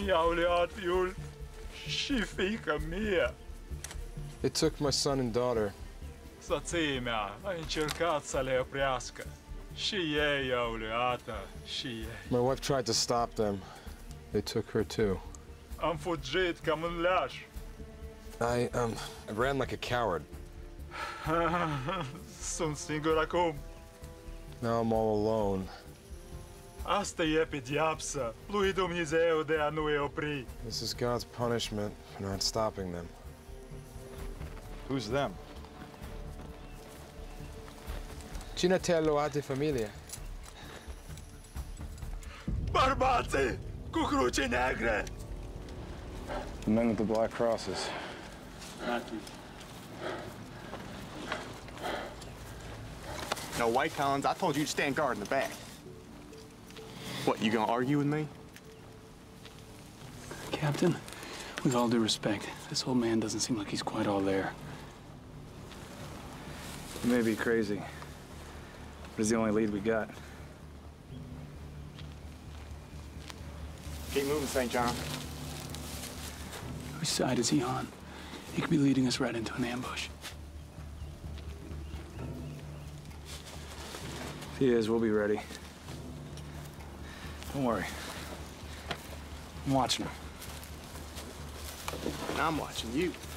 They took my son and daughter. My wife tried to stop them. They took her too. I ran like a coward. Now I'm all alone. This is God's punishment for not stopping them. Who's them? Cinatello Ate Familia. Barbati! Cu cruce negre! The men with the black crosses. No, White Collins, I told you to stand guard in the back. What, you gonna argue with me? Captain, with all due respect, this old man doesn't seem like he's quite all there. He may be crazy, but he's the only lead we got. Keep moving, St. John. Which side is he on? He could be leading us right into an ambush. If he is, we'll be ready. Don't worry. I'm watching him. And I'm watching you.